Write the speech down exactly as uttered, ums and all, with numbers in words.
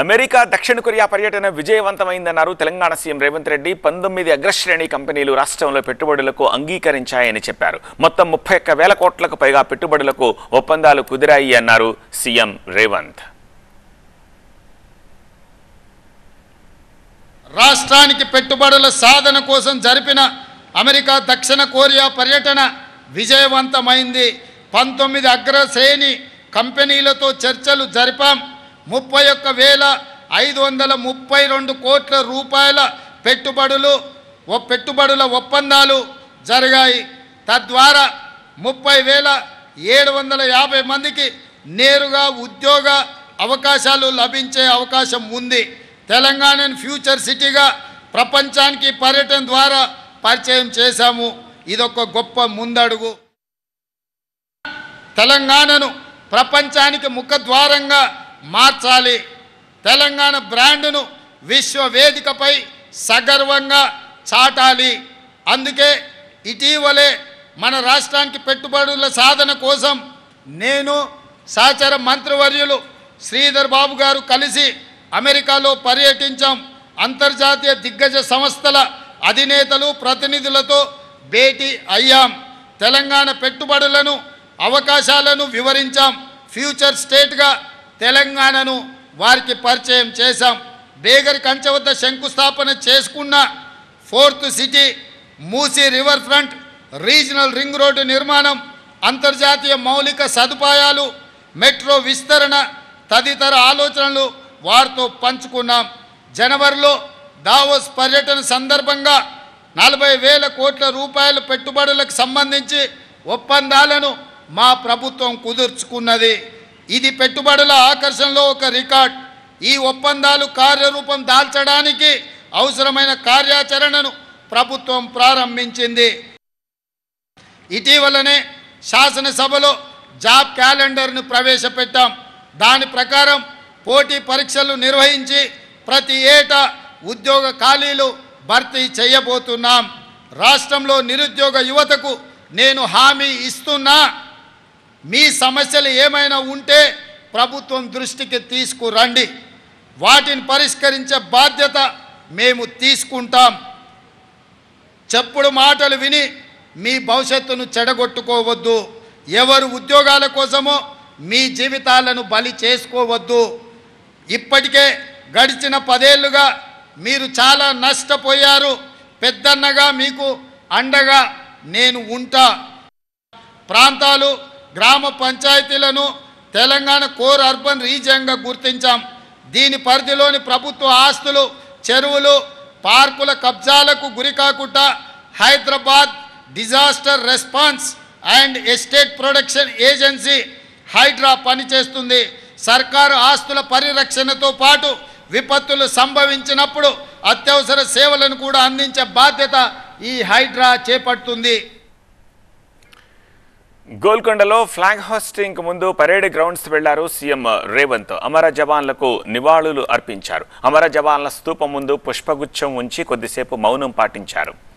America దక్షిణ Korea పర్యటన విజయవంతమైందన్నారు తెలంగాణ సీఎం రేవంత్ రెడ్డి. పంతొమ్మిది అగ్రశ్రేణి కంపెనీలు రాష్ట్రంలో పెట్టుబడులకు అంగీకరించాయని చెప్పారు. మొత్తం ముప్పై ఒక్క వేల కోట్లకు పైగా పెట్టుబడులకు ఒప్పందాలు కుదిరాయి అన్నారు సీఎం రేవంత్. రాష్ట్రానికి పెట్టుబడుల సాధన కోసం జరిపిన అమెరికా దక్షిణ కొరియా పర్యటన విజయవంతమైంది. పంతొమ్మిది అగ్రశ్రేణి కంపెనీలతో చర్చలు జరిపాం. ముప్పై ఒక్క వేల ఐదు వందల ముప్పై రెండు కోట్ల రూపాయల పెట్టుబడులు పెట్టుబడుల ఒప్పందాలు జరిగాయి. తద్వారా ముప్పై వేల ఏడు వందల యాభై మందికి నేరుగా ఉద్యోగ అవకాశాలు లభించే అవకాశం ఉంది. తెలంగాణను ఫ్యూచర్ సిటీగా ప్రపంచానికి పర్యటన ద్వారా పరిచయం చేశాము. ఇదొక గొప్ప ముందడుగు. తెలంగాణను ప్రపంచానికి ముఖద్వారంగా మార్చాలి. తెలంగాణ బ్రాండ్ను విశ్వ వేదికపై సగర్వంగా చాటాలి. అందుకే ఇటీవలే మన రాష్ట్రానికి పెట్టుబడుల సాధన కోసం నేను సహచర మంత్రివర్యులు శ్రీధర్ బాబు గారు కలిసి అమెరికాలో పర్యటించాం. అంతర్జాతీయ దిగ్గజ సంస్థల అధినేతలు ప్రతినిధులతో భేటీ అయ్యాం. తెలంగాణ పెట్టుబడులను అవకాశాలను వివరించాం. ఫ్యూచర్ స్టేట్గా తెలంగాణను వారికి పరిచయం చేశాం. బేగర్ కంచె వద్ద శంకుస్థాపన చేసుకున్న fourth city, Musi river front, regional ring road నిర్మాణం, అంతర్జాతీయ మౌలిక సదుపాయాలు, మెట్రో విస్తరణ తదితర ఆలోచనలు వారితో పంచుకున్నాం. జనవరిలో దావోస్ పర్యటన సందర్భంగా నలభై వేల కోట్ల రూపాయల పెట్టుబడులకు సంబంధించి ఒప్పందాలను మా ప్రభుత్వం కుదుర్చుకున్నది. ఇది పెట్టుబడుల ఆకర్షణలో ఒక రికార్డ్. ఈ ఒప్పందాలు కార్యరూపం దాల్చడానికి అవసరమైన కార్యాచరణను ప్రభుత్వం ప్రారంభించింది. ఇటీవలనే శాసనసభలో జాబ్ క్యాలెండర్ను ప్రవేశపెట్టాం. దాని ప్రకారం పోటీ పరీక్షలు నిర్వహించి ప్రతి ఏటా ఉద్యోగ ఖాళీలు భర్తీ చేయబోతున్నాం. రాష్ట్రంలో నిరుద్యోగ యువతకు నేను హామీ ఇస్తున్నా, మీ సమస్యలు ఏమైనా ఉంటే ప్రభుత్వం దృష్టికి తీసుకురండి. వాటిని పరిష్కరించే బాధ్యత మేము తీసుకుంటాం. చెప్పుడు మాటలు విని మీ భవిష్యత్తును చెడగొట్టుకోవద్దు. ఎవరు ఉద్యోగాల కోసమో మీ జీవితాలను బలి చేసుకోవద్దు. ఇప్పటికే గడిచిన పదేళ్లుగా మీరు చాలా నష్టపోయారు. పెద్దన్నగా మీకు అండగా నేను ఉంటా. ప్రాంతాలు, గ్రామ పంచాయతీలను తెలంగాణ కోర్ అర్బన్ రీజియన్గా గుర్తించాం. దీని పరిధిలోని ప్రభుత్వ ఆస్తులు, చెరువులు, పార్కుల కబ్జాలకు గురికాకుండా Hyderabad disaster response and estate protection agency HYDRAA పనిచేస్తుంది. సర్కారు ఆస్తుల పరిరక్షణతో పాటు విపత్తులు సంభవించినప్పుడు అత్యవసర సేవలను కూడా అందించే బాధ్యత ఈ హైడ్రా చేపడుతుంది. గోల్కొండలో ఫ్లాగ్ హోస్టింగ్ ముందు పరేడ్ గ్రౌండ్స్ వెళ్లారు సీఎం రేవంత్. అమర జవాన్లకు నివాళులు అర్పించారు. అమర జవాన్ల స్తూపం ముందు పుష్పగుచ్చం ఉంచి కొద్దిసేపు మౌనం పాటించారు.